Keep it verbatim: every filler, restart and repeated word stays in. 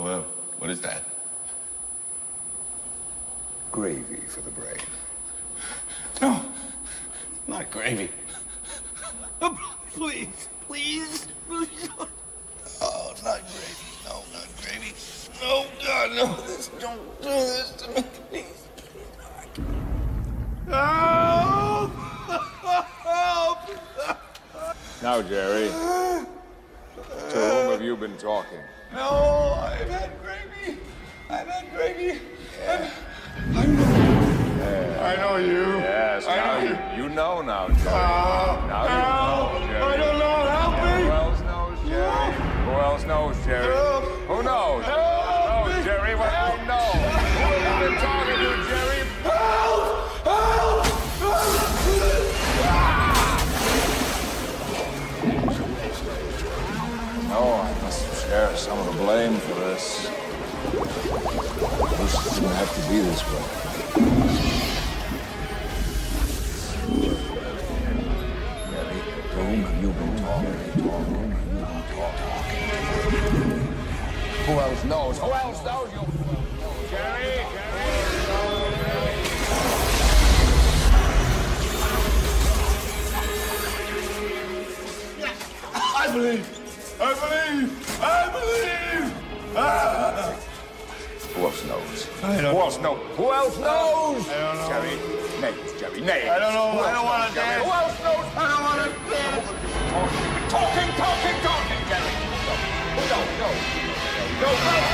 Well, what is that? Gravy for the brain. No, not gravy. Oh, please, please, please. Oh, not gravy. No, not gravy. No, God, no. This, don't do this to me, please. Help! Help! Now, Jerry, to whom have you been talking? No, I've had gravy. I've had gravy. Yeah. I know. Yeah. I know you. Yes, I now know you, you know now, Jerry. Uh, now help. you know, Jerry. I don't know. Help me. Who else knows, Jerry? Who else knows, Jerry? Help. Who knows? Help knows, me. Jerry? What do you know? Who have you been talking to, Jerry? Help! Help! Oh, I must share some of the blame for this. This didn't have to be this way. Jerry, to whom have you been talking? To whom have you been talking? Who else knows? Who else knows you? Jerry, I believe. I believe. I believe. Ah. who else knows? I don't Who else knows? Who else knows? I don't know. Jerry, names, Jerry, names. I don't know. Who I don't else want knows, to Jerry? dance. Who else knows? I don't want to dance. Talking, talking, talking, talking, Jerry. No, no, no. No, no.